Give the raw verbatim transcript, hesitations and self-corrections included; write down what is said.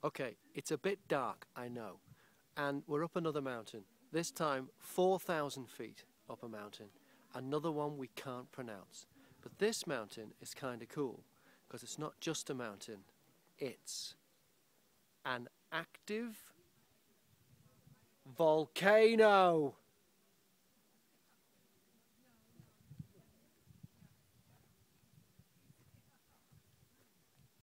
Okay, it's a bit dark, I know. And we're up another mountain. This time, four thousand feet up a mountain. Another one we can't pronounce. But this mountain is kind of cool, because it's not just a mountain. It's an active volcano.